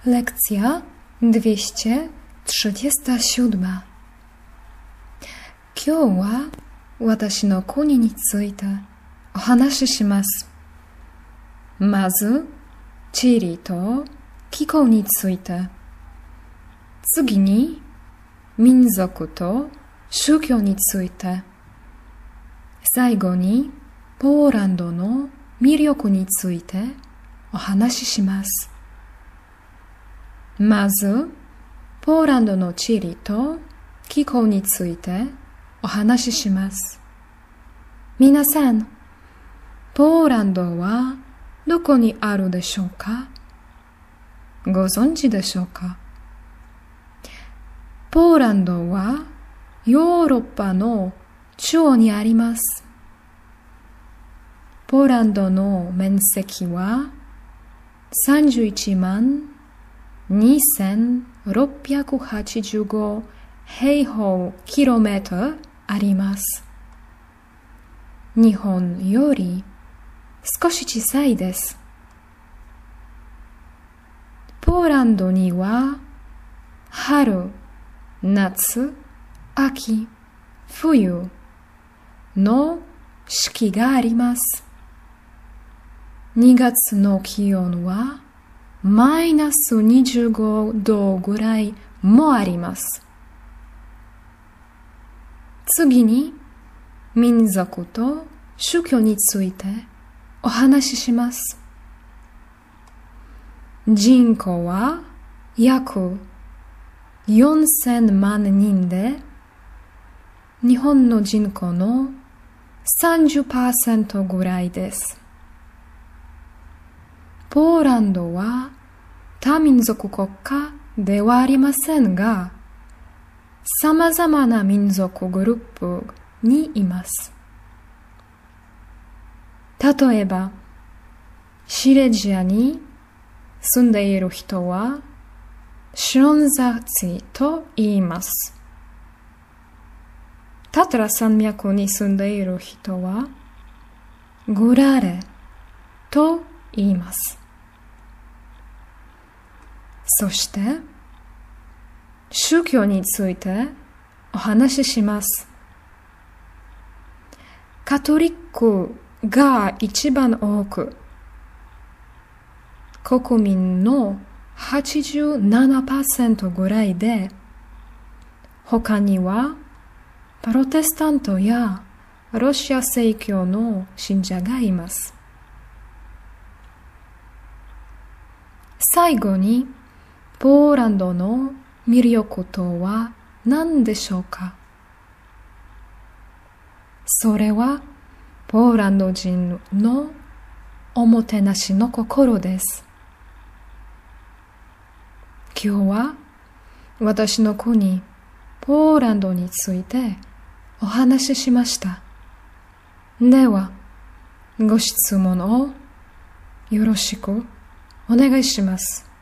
Lekcja 237. 今日は私の国についてお話しします。まず、地理と気候について。次に、民族と宗教について。最後に、ポーランドの魅力についてお話しします。まず、ポーランドの地理と気候についてお話しします。皆さん、ポーランドはどこにあるでしょうか？ご存知でしょうか？ポーランドはヨーロッパの中央にあります。ポーランドの面積は31万2685平方キロメートルあります。日本より少し小さいです。ポーランドには春、夏、秋、冬の四季があります。2月の気温はマイナス25度ぐらいもあります。次に、民族と宗教についてお話しします。人口は約4000万人で、日本の人口の 30% ぐらいです。ポーランドは多民族国家ではありませんが、様々な民族グループにいます。例えば、シレジアに住んでいる人はシロンザツィと言います。タトラ山脈に住んでいる人はグラレと言います。そして、宗教についてお話しします。カトリックが一番多く、国民の 87% ぐらいで、他にはプロテスタントやロシア正教の信者がいます。最後に、ポーランドの魅力とは何でしょうか？それはポーランド人のおもてなしの心です。今日は私の国ポーランドについてお話ししました。では、ご質問をよろしくお願いします。